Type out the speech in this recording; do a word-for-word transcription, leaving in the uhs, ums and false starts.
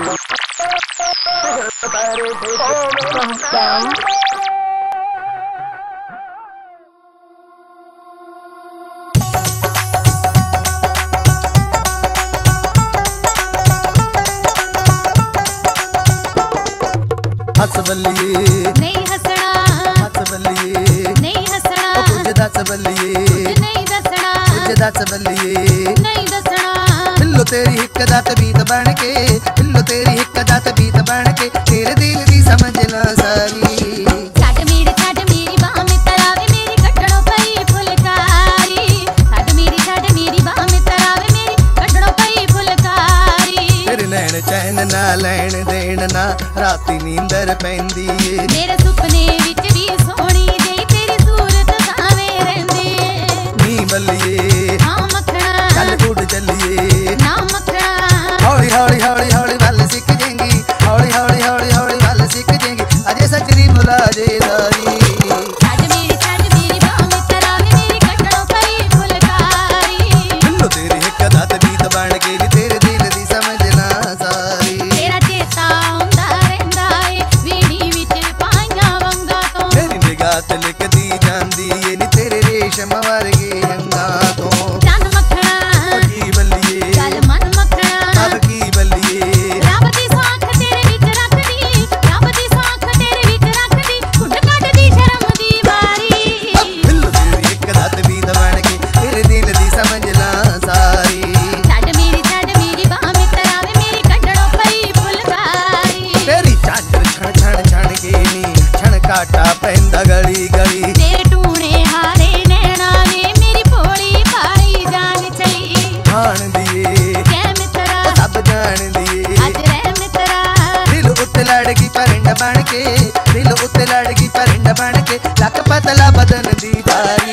हस बल्लिए नहीं हसना, हस बल्लिए नहीं हसना, कुछ दस बल्लिए नहीं दसना, कुछ दस बल्लिए नहीं दसना। पिल्लो तेरी हिक दात बीत बन के, पिल्लो तेरी हिक दात बीत बन के, तेरे दिल दी समझ ना सारी। छाट मेरी छाट मेरी बाह में तरावे मेरी कटड़ों पई फुलकारी, छाट मेरी छाट मेरी बाह में तरावे मेरी कटड़ों पई फुलकारी। तेरे नैन चैन ना लैन देन ना राती नींदर पैंदी ए, मेरे सुपने विच भी सोहणी जेही तेरी सूरत सावें रहिंदी ए। नी बल्लिए हाँ मखना, चल उड़ चलिए, ना मखना, हौली हौली हौली हौली वल सीख जाएंगी, हौली हौली हौली हौली वल सीख जाएंगी, अजय सजनी भुला जे सारी। छाट मेरी छाट मेरी बाह में तरावे मेरी कटड़ों पई फुलकारी। पिल्लो तेरी हिक दात बीत बन के, तेरे दिल दी समझ ना सारी। तेरा चेता आउंदा रहिंदा ए वीड़ी विच पाइयां वंगा तो। तेरी निगाह ते लिखदी जांदी ए नी तेरे रेशम वर्गे अंगा तो। चंद मखना, की बल्लिए गल मन मखना, अब की बल्लिए रब दी साख तेरे विच रखदी, रब दी साख तेरे विच रखदी, कुड कटदी शर्म दी बारी। पिल्लो तेरी हिक दात बीत बन के, तेरे दिल दी समझ ना सारी। छाट मेरी छाट मेरी बाह में तरावे मेरी कटड़ों पई फुलकारी। तेरी चांचर छण छण छण के नी छण काटा पैंदा गली गली, तेरे टूणे हारे नैना वे मेरी भोली भाई जान चली। खान दिए कै मित्रा सब जान दिए, अज रह मित्रा, दिल उत्ते लड़की परिंड बन के, दिल उत्ते लड़की परिंड बन के, लक पतला बदन दी भारी।